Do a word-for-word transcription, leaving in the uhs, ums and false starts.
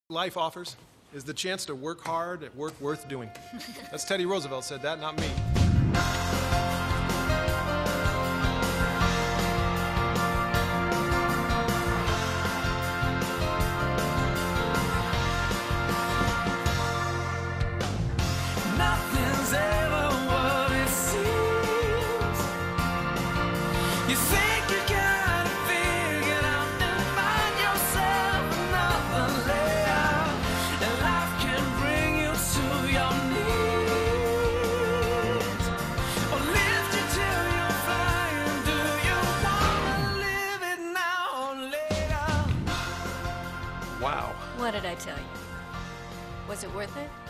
life offers is the chance to work hard at work worth doing. That's Teddy Roosevelt said that, not me. Nothing's ever what it seems. You think you got it figured out and find yourself another layer, and life can bring you to your knees or lift you till you're flying. Do you wanna live it now or later? Wow. What did I tell you? Was it worth it?